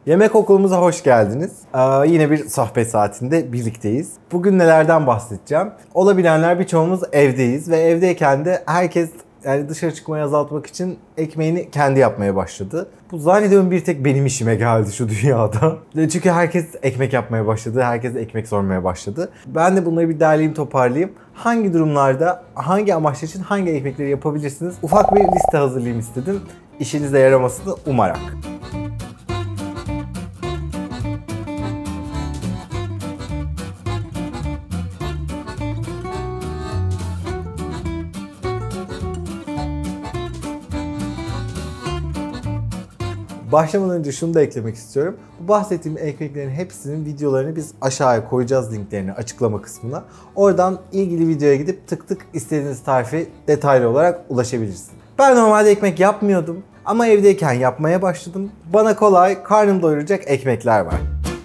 Yemek okulumuza hoş geldiniz. Yine bir sohbet saatinde birlikteyiz. Bugün nelerden bahsedeceğim? Olabilenler birçoğumuz evdeyiz ve evdeyken de herkes dışarı çıkmayı azaltmak için ekmeğini kendi yapmaya başladı. Bu zannediyorum bir tek benim işime geldi şu dünyada. Çünkü herkes ekmek yapmaya başladı, herkes ekmek sormaya başladı. Ben de bunları bir derleyeyim, toparlayayım. Hangi durumlarda, hangi amaçlar için hangi ekmekleri yapabilirsiniz? Ufak bir liste hazırlayayım istedim. İşinize yaramasını umarak. Başlamadan önce şunu da eklemek istiyorum. Bu bahsettiğim ekmeklerin hepsinin videolarını biz aşağıya koyacağız, linklerini açıklama kısmına. Oradan ilgili videoya gidip tık tık istediğiniz tarifi detaylı olarak ulaşabilirsiniz. Ben normalde ekmek yapmıyordum ama evdeyken yapmaya başladım. Bana kolay, karnım doyuracak ekmekler var.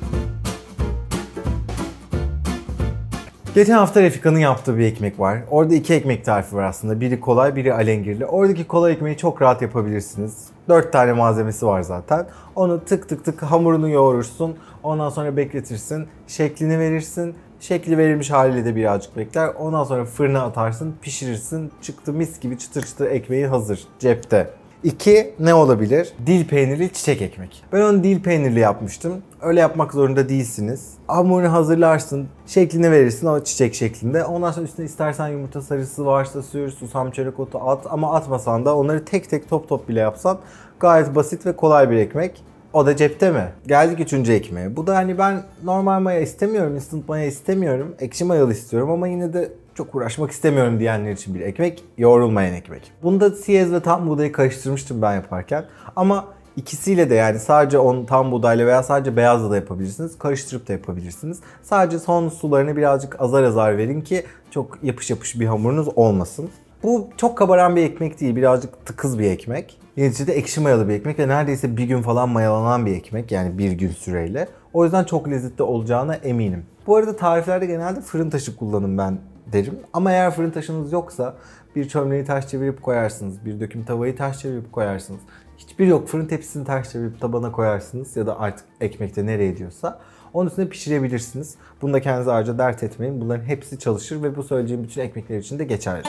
Geçen hafta Refika'nın yaptığı bir ekmek var. Orada iki ekmek tarifi var aslında. Biri kolay, biri alengirli. Oradaki kolay ekmeği çok rahat yapabilirsiniz. 4 tane malzemesi var zaten. Onu tık tık tık hamurunu yoğurursun. Ondan sonra bekletirsin. Şeklini verirsin. Şekli verilmiş haliyle de birazcık bekler. Ondan sonra fırına atarsın, pişirirsin. Çıktı mis gibi çıtır çıtır ekmeği hazır. Cepte. 2 ne olabilir? Dil peynirli çiçek ekmek. Ben onu dil peynirli yapmıştım. Öyle yapmak zorunda değilsiniz. Hamurunu hazırlarsın, şeklini verirsin o çiçek şeklinde. Ondan sonra üstüne istersen yumurta sarısı varsa sür, susam çörek otu at ama atmasan da onları tek tek top top bile yapsan gayet basit ve kolay bir ekmek. O da cepte mi? Geldik 3. ekmeğe. Bu da ben normal maya istemiyorum, instant maya istemiyorum. Ekşi mayalı istiyorum ama yine de çok uğraşmak istemiyorum diyenler için bir ekmek. Yoğrulmayan ekmek. Bunda siyez ve tam buğdayı karıştırmıştım ben yaparken. Ama ikisiyle de sadece tam buğdayla veya sadece beyazla da yapabilirsiniz. Karıştırıp da yapabilirsiniz. Sadece son sularını birazcık azar azar verin ki çok yapış yapış bir hamurunuz olmasın. Bu çok kabaran bir ekmek değil. Birazcık tıkız bir ekmek. Neticede ekşi mayalı bir ekmek ve neredeyse bir gün falan mayalanan bir ekmek. Yani bir gün süreyle. O yüzden çok lezzetli olacağına eminim. Bu arada tariflerde genelde fırın taşı kullanın ben derim. Ama eğer fırın taşınız yoksa bir çömleği ters çevirip koyarsınız. Bir döküm tavayı ters çevirip koyarsınız. Hiçbir yok fırın tepsisini ters çevirip tabana koyarsınız. Ya da artık ekmekte nereye diyorsa. Onun üstüne pişirebilirsiniz. Bunu da kendinize ayrıca dert etmeyin. Bunların hepsi çalışır ve bu söyleyeceğim bütün ekmekler için de geçerli.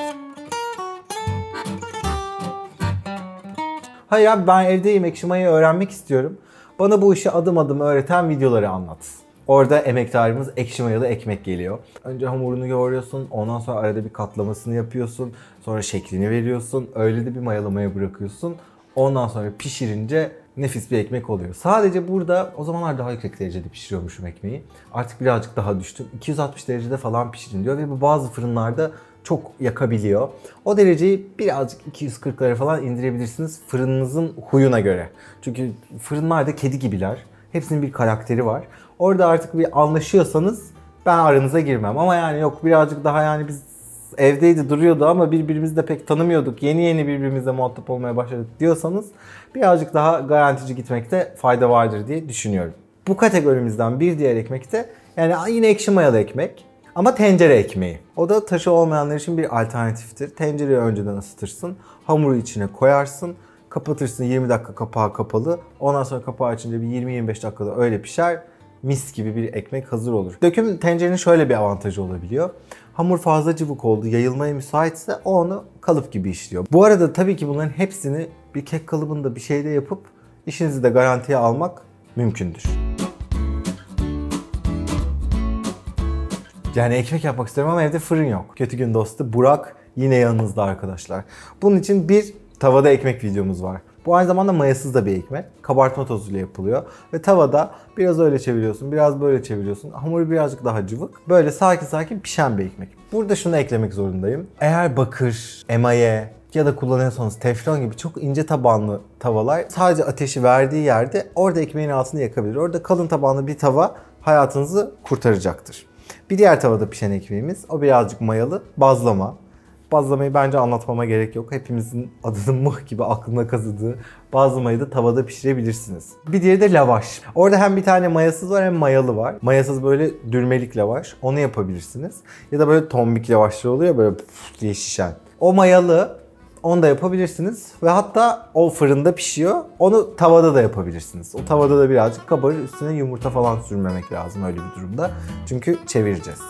Hayır abi ben evdeyim ekşi mayayı öğrenmek istiyorum. Bana bu işi adım adım öğreten videoları anlat. Orada emek tarifimiz ekşi mayalı ekmek geliyor. Önce hamurunu yoğuruyorsun, ondan sonra arada bir katlamasını yapıyorsun. Sonra şeklini veriyorsun, öyle de bir mayalamaya bırakıyorsun. Ondan sonra pişirince nefis bir ekmek oluyor. Sadece burada o zamanlar daha yüksek derecede pişiriyormuşum ekmeği. Artık birazcık daha düştüm. 260 derecede falan pişirin diyor ve bu bazı fırınlarda çok yakabiliyor. O dereceyi birazcık 240'lara falan indirebilirsiniz fırınınızın huyuna göre. Çünkü fırınlar da kedi gibiler. Hepsinin bir karakteri var. Orada artık bir anlaşıyorsanız ben aranıza girmem. Ama yok birazcık daha biz evdeydi duruyordu ama birbirimizi de pek tanımıyorduk. Yeni yeni birbirimizle muhatap olmaya başladık diyorsanız birazcık daha garantici gitmekte fayda vardır diye düşünüyorum. Bu kategorimizden bir diğer ekmek de yine ekşi mayalı ekmek. Ama tencere ekmeği. O da taşı olmayanlar için bir alternatiftir. Tencereyi önceden ısıtırsın. Hamuru içine koyarsın. Kapatırsın 20 dakika kapağı kapalı. Ondan sonra kapağı açınca bir 20-25 dakikada öyle pişer. Mis gibi bir ekmek hazır olur. Döküm tencerenin şöyle bir avantajı olabiliyor. Hamur fazla cıvık oldu, yayılmaya müsaitse o onu kalıp gibi işliyor. Bu arada tabii ki bunların hepsini bir kek kalıbında bir şeyde yapıp işinizi de garantiye almak mümkündür. Ekmek yapmak istiyorum ama evde fırın yok. Kötü gün dostu Burak yine yanınızda arkadaşlar. Bunun için bir tavada ekmek videomuz var. Bu aynı zamanda mayasız da bir ekmek. Kabartma tozuyla yapılıyor. Ve tavada biraz öyle çeviriyorsun, biraz böyle çeviriyorsun. Hamuru birazcık daha cıvık. Böyle sakin sakin pişen bir ekmek. Burada şunu eklemek zorundayım. Eğer bakır, emaye ya da kullanıyorsanız teflon gibi çok ince tabanlı tavalar sadece ateşi verdiği yerde orada ekmeğin altını yakabilir. Orada kalın tabanlı bir tava hayatınızı kurtaracaktır. Bir diğer tavada pişen ekmeğimiz o birazcık mayalı bazlama. Bazlamayı bence anlatmama gerek yok. Hepimizin adının mıh gibi aklına kazıdığı bazlamayı da tavada pişirebilirsiniz. Bir diğeri de lavaş. Orada hem bir tane mayasız var hem mayalı var. Mayasız böyle dürmelik lavaş. Onu yapabilirsiniz. Ya da böyle tombik lavaşlar oluyor böyle diye şişen. O mayalı Onu da yapabilirsiniz ve hatta o fırında pişiyor. Onu tavada da yapabilirsiniz. O tavada da birazcık kabarır. Üstüne yumurta falan sürmemek lazım öyle bir durumda. Çünkü çevireceğiz.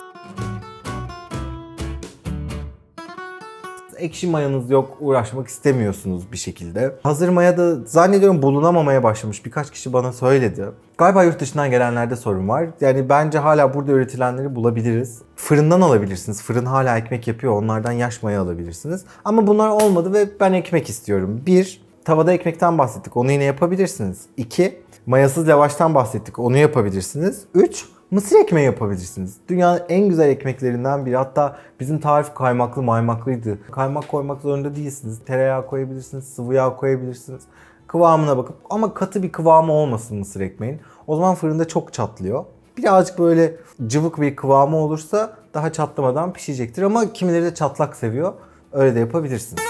Ekşi mayanız yok, uğraşmak istemiyorsunuz bir şekilde. Hazır maya da zannediyorum bulunamamaya başlamış. Birkaç kişi bana söyledi. Galiba yurt dışından gelenlerde sorun var. Yani bence hala burada üretilenleri bulabiliriz. Fırından alabilirsiniz. Fırın hala ekmek yapıyor. Onlardan yaş maya alabilirsiniz. Ama bunlar olmadı ve ben ekmek istiyorum. 1. Tavada ekmekten bahsettik. Onu yine yapabilirsiniz. 2. Mayasız lavaştan bahsettik. Onu yapabilirsiniz. 3. Mısır ekmeği yapabilirsiniz. Dünyanın en güzel ekmeklerinden biri. Hatta bizim tarif kaymaklı maymaklıydı. Kaymak koymak zorunda değilsiniz. Tereyağı koyabilirsiniz, sıvı yağ koyabilirsiniz. Kıvamına bakıp ama katı bir kıvamı olmasın mısır ekmeğin. O zaman fırında çok çatlıyor. Birazcık böyle cıvık bir kıvamı olursa daha çatlamadan pişecektir. Ama kimileri de çatlak seviyor. Öyle de yapabilirsiniz.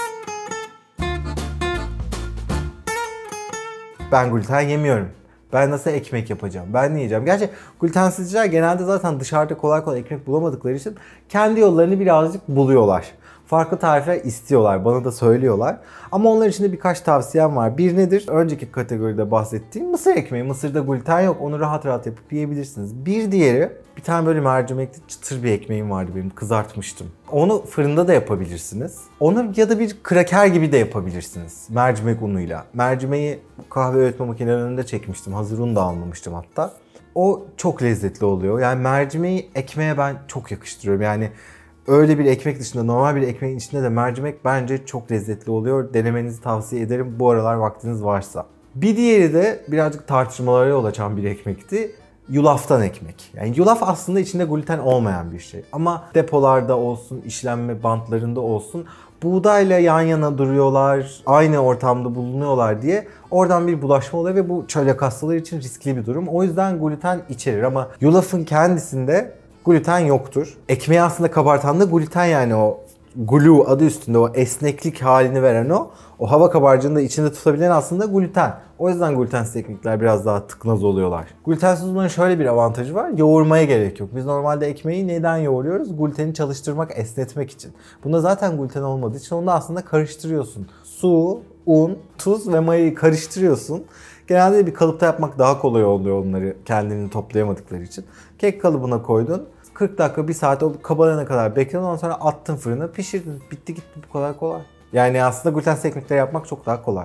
Ben gluten yemiyorum. Ben nasıl ekmek yapacağım? Ben ne yiyeceğim? Gerçi glutensizciler genelde zaten dışarıda kolay kolay ekmek bulamadıkları için kendi yollarını birazcık buluyorlar. Farklı tarifler istiyorlar, bana da söylüyorlar. Ama onlar için de birkaç tavsiyem var. Bir nedir? Önceki kategoride bahsettiğim mısır ekmeği. Mısırda gluten yok. Onu rahat rahat yapıp yiyebilirsiniz. Bir diğeri, bir tane böyle mercimekli çıtır bir ekmeğim vardı benim. Kızartmıştım. Onu fırında da yapabilirsiniz. Onu ya da bir kraker gibi de yapabilirsiniz. Mercimek unuyla. Mercimeği kahve öğütme makinelerinde çekmiştim. Hazır un da almamıştım hatta. O çok lezzetli oluyor. Yani mercimeği ekmeğe ben çok yakıştırıyorum. Yani öyle bir ekmek dışında normal bir ekmeğin içinde de mercimek bence çok lezzetli oluyor. Denemenizi tavsiye ederim bu aralar vaktiniz varsa. Bir diğeri de birazcık tartışmalara yol açan bir ekmekti. Yulaftan ekmek. Yani yulaf aslında içinde gluten olmayan bir şey. Ama depolarda olsun, işlenme bantlarında olsun buğdayla yan yana duruyorlar, aynı ortamda bulunuyorlar diye oradan bir bulaşma oluyor ve bu çölyak hastaları için riskli bir durum. O yüzden gluten içerir ama yulafın kendisinde gluten yoktur. Ekmeği aslında kabartan da gluten, yani o glue adı üstünde o esneklik halini veren o hava kabarcığını da içinde tutabilen aslında gluten. O yüzden glutensiz ekmekler biraz daha tıknaz oluyorlar. Glutensiz olmanın şöyle bir avantajı var. Yoğurmaya gerek yok. Biz normalde ekmeği neden yoğuruyoruz? Gluteni çalıştırmak, esnetmek için. Bunda zaten gluten olmadığı için onu da aslında karıştırıyorsun. Su, un, tuz ve mayayı karıştırıyorsun. Genelde bir kalıpta yapmak daha kolay oluyor onları kendini toplayamadıkları için. Kek kalıbına koydun. 40 dakika, 1 saat o kabarana kadar bekledin. Ondan sonra attın fırına, pişirdin. Bitti gitti, bu kadar kolay. Yani aslında glutensiz ekmekleri yapmak çok daha kolay.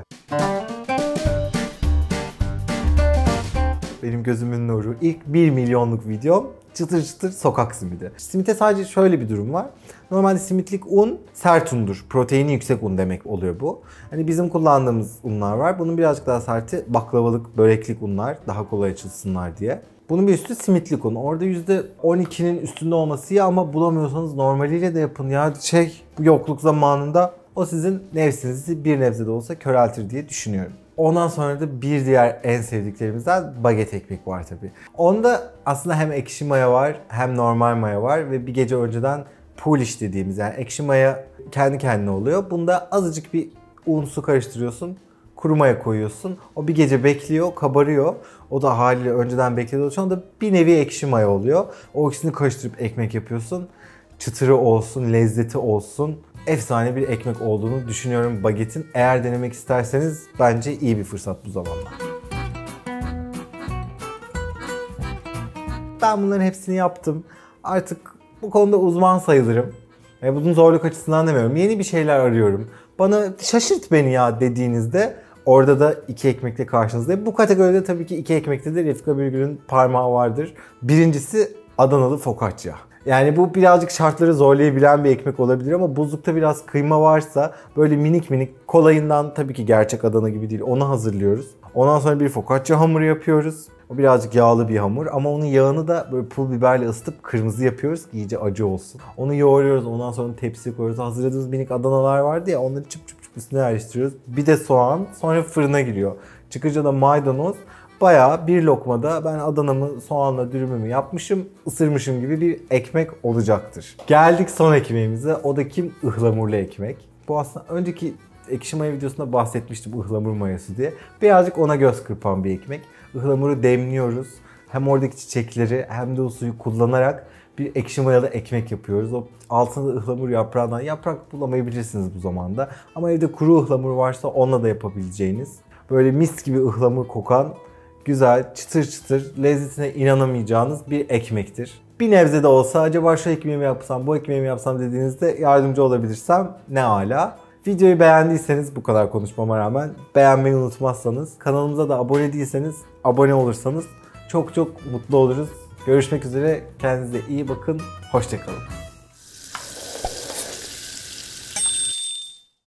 Benim gözümün nuru. İlk 1 milyonluk videom çıtır çıtır sokak simidi. Simite sadece şöyle bir durum var. Normalde simitlik un sert undur. Proteini yüksek un demek oluyor bu. Hani bizim kullandığımız unlar var. Bunun birazcık daha serti baklavalık, böreklik unlar. Daha kolay açılsınlar diye. Bunun bir üstü simitlik un. Orada %12'nin üstünde olması ya, ama bulamıyorsanız normaliyle de yapın ya. Bu yokluk zamanında o sizin nefsinizi bir nebze de olsa köreltir diye düşünüyorum. Ondan sonra da bir diğer en sevdiklerimizden baget ekmek var tabii. Onda aslında hem ekşi maya var hem normal maya var ve bir gece önceden polish dediğimiz, yani ekşi maya kendi kendine oluyor. Bunda azıcık bir un su karıştırıyorsun. Kuru maya koyuyorsun. O bir gece bekliyor, kabarıyor. O da haliyle önceden beklediği için o da bir nevi ekşi maya oluyor. O ikisini karıştırıp ekmek yapıyorsun. Çıtırı olsun, lezzeti olsun. Efsane bir ekmek olduğunu düşünüyorum bagetin. Eğer denemek isterseniz bence iyi bir fırsat bu zamanlar. Ben bunların hepsini yaptım. Artık bu konuda uzman sayılırım. Bunun zorluk açısından demiyorum. Yeni bir şeyler arıyorum. Bana şaşırt beni ya dediğinizde orada da 2 ekmekle karşınızdayım. Bu kategoride tabii ki 2 ekmekte de Refika Birgül'ün parmağı vardır. Birincisi Adanalı focaccia. Yani bu birazcık şartları zorlayabilen bir ekmek olabilir ama buzlukta biraz kıyma varsa böyle minik minik kolayından, tabii ki gerçek Adana gibi değil, onu hazırlıyoruz. Ondan sonra bir focaccia hamuru yapıyoruz. O birazcık yağlı bir hamur ama onun yağını da böyle pul biberle ısıtıp kırmızı yapıyoruz ki iyice acı olsun. Onu yoğuruyoruz, ondan sonra tepsiye koyuyoruz. Hazırladığımız minik Adanalar vardı ya, onları çıp çıp çıp üstüne yerleştiriyoruz. Bir de soğan, sonra fırına giriyor. Çıkınca da maydanoz. Bayağı bir lokmada ben Adana'mı, soğanla dürümümü yapmışım, ısırmışım gibi bir ekmek olacaktır. Geldik son ekmeğimize. O da kim? Ihlamurlu ekmek. Bu aslında önceki ekşi maya videosunda bahsetmiştim, ıhlamur mayası diye. Birazcık ona göz kırpan bir ekmek. Ihlamuru demliyoruz. Hem oradaki çiçekleri hem de o suyu kullanarak bir ekşi mayalı ekmek yapıyoruz. O altında ıhlamur yaprağından, yaprak bulamayabilirsiniz bu zamanda. Ama evde kuru ıhlamur varsa onunla da yapabileceğiniz, böyle mis gibi ıhlamur kokan, güzel, çıtır çıtır, lezzetine inanamayacağınız bir ekmektir. Bir nebze de olsa acaba şu ekmeğimi yapsam, bu ekmeğimi yapsam dediğinizde yardımcı olabilirsem ne ala. Videoyu beğendiyseniz, bu kadar konuşmama rağmen beğenmeyi unutmazsanız, kanalımıza da abone değilseniz abone olursanız çok çok mutlu oluruz. Görüşmek üzere, kendinize iyi bakın, hoşça kalın.